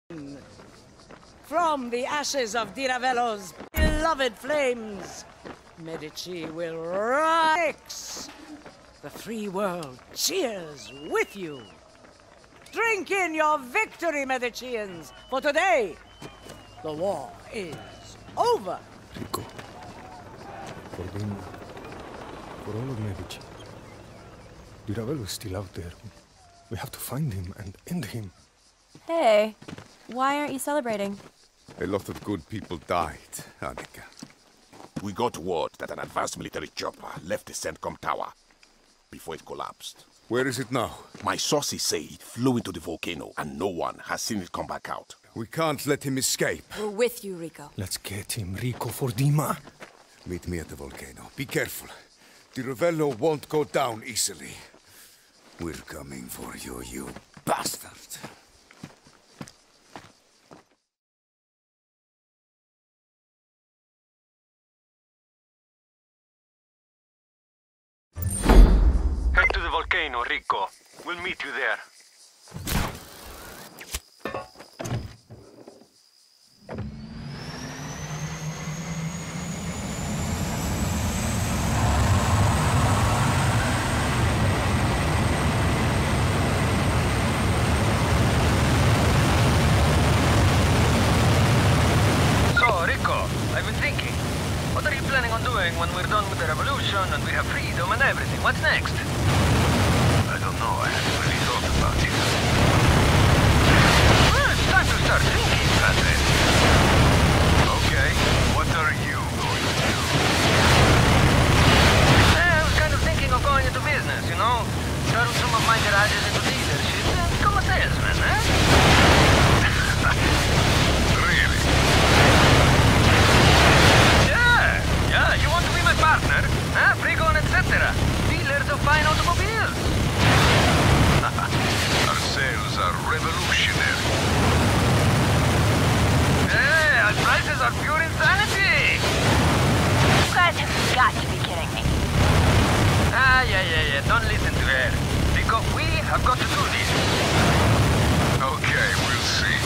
From the ashes of Ravello's beloved flames, Medici will rise. The free world cheers with you. Drink in your victory, Medicians, for today, the war is over. Rico, for Dimah, for all of Medici. Ravello is still out there. We have to find him and end him. Hey, why aren't you celebrating? A lot of good people died, Annika. We got word that an advanced military chopper left the CENTCOM tower before it collapsed. Where is it now? My sources say it flew into the volcano and no one has seen it come back out. We can't let him escape. We're with you, Rico. Let's get him, Rico, for Dimah. Meet me at the volcano. Be careful. The Ravello won't go down easily. We're coming for you, you bastard. Head to the volcano, Rico. We'll meet you there. So, Rico, I've been thinking. What are you planning on doing when we're done with the revolution and we have freedom and everything? What's next? I don't know. I haven't really thought about it. Well, it's time to start thinking, Padre. Okay, what are you going to do? I was kind of thinking of going into business, you know? Turn some of my garages into dealerships and become a salesman, eh? Really? Yeah, you want to be my partner? Huh? Frigo and etc. Dealers of fine automobiles. Our sales are revolutionary. Hey, our prices are pure insanity. You guys have got to be kidding me. Yeah. Don't listen to her. Rico, we have got to do this. Okay, we'll see.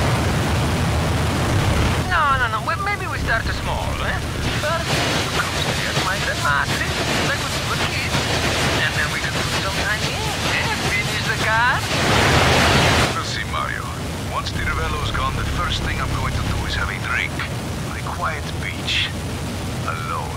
No. Well, maybe we start small, eh? First, come stay at my grandma's, like when we were kids. And then we can put some time in, eh? Finish the car. We'll see, Mario. Once the Ravello's gone, the first thing I'm going to do is have a drink. On a quiet beach. Alone.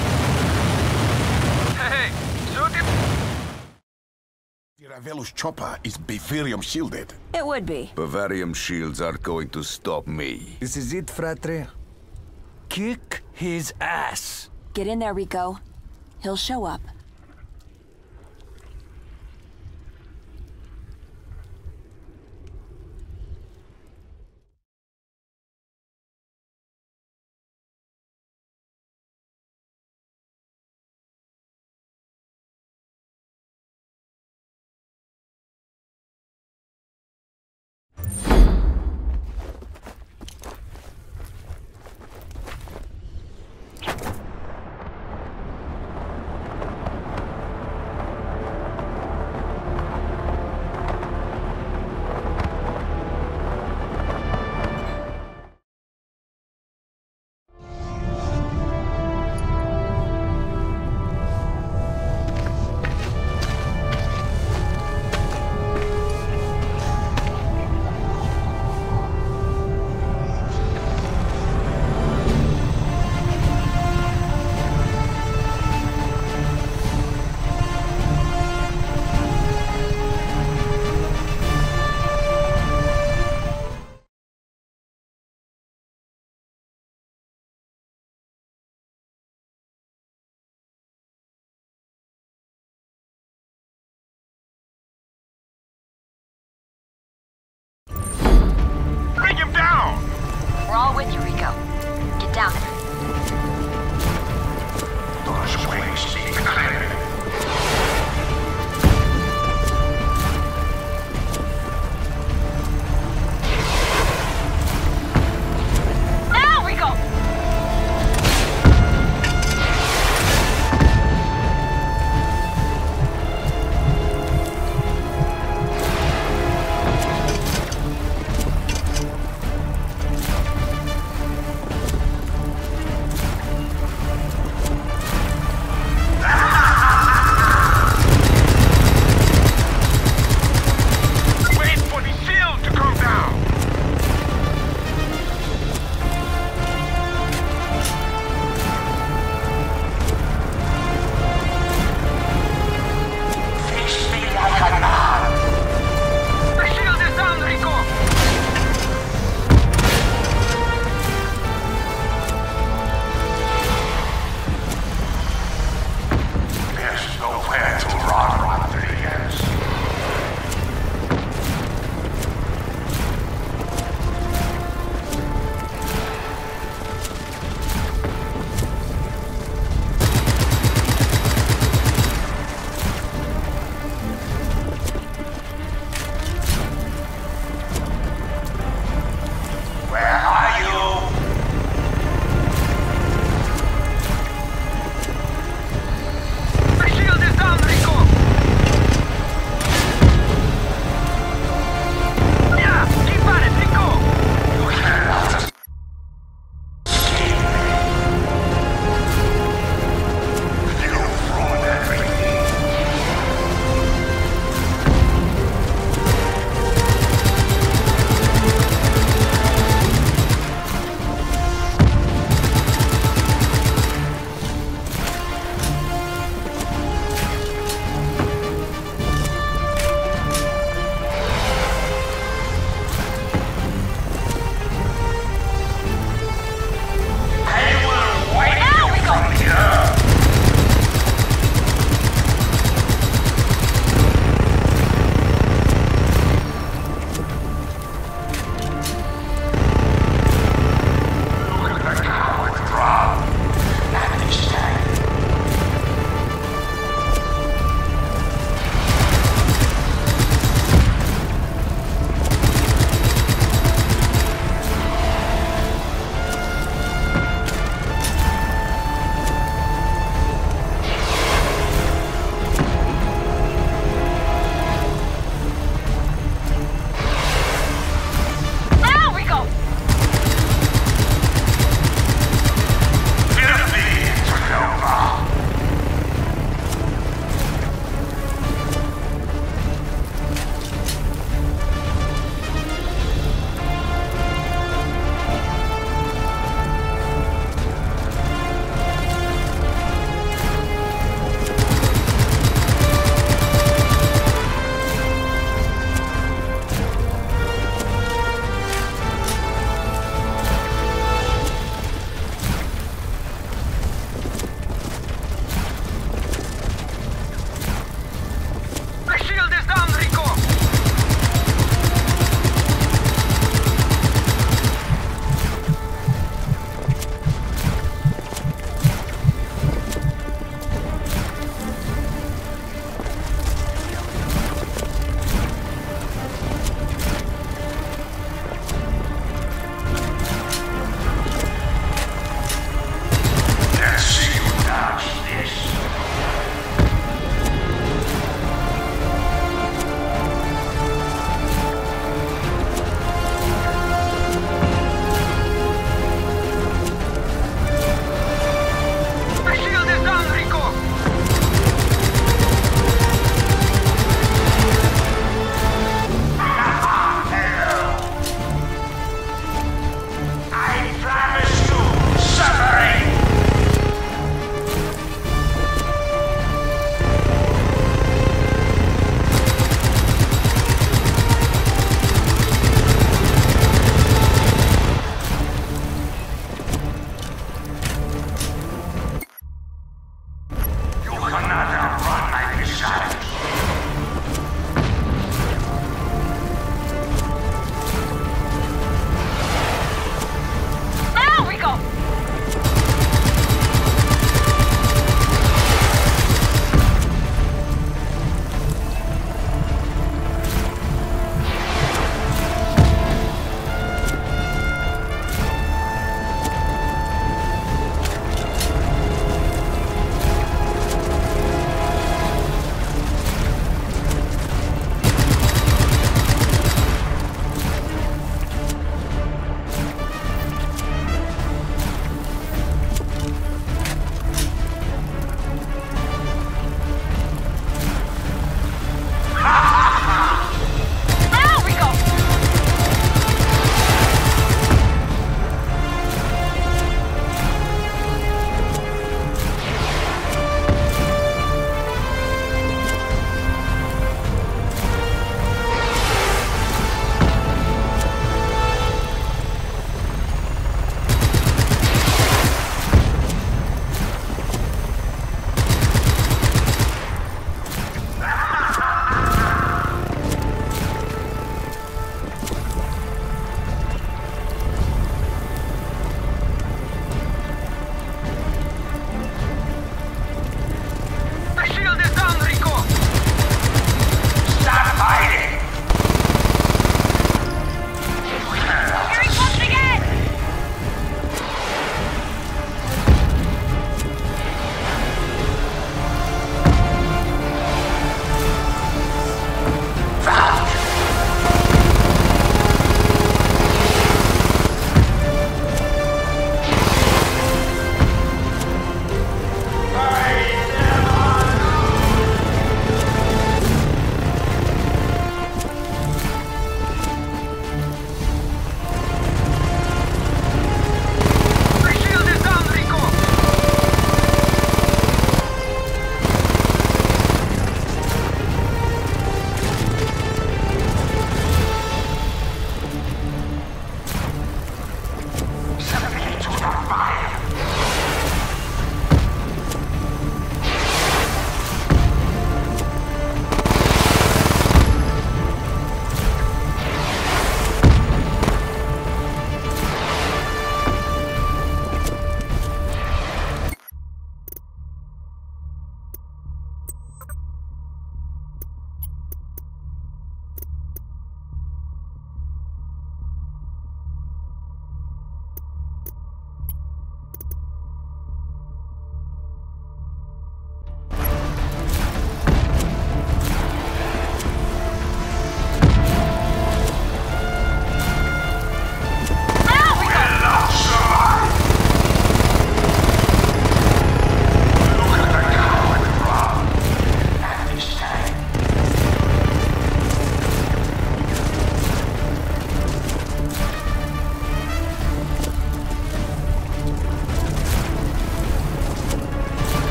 Hey, so the Ravello's chopper is Bavarium shielded. It would be. Bavarium shields are going to stop me. This is it, fratre. Kick his ass. Get in there, Rico. He'll show up.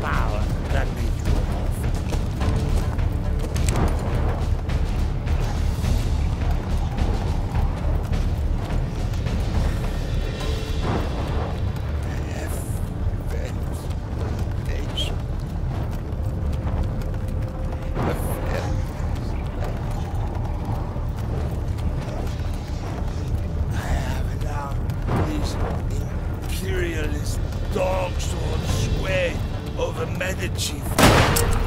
power that made you an orphan. Imperialist dogs on sway over Medici.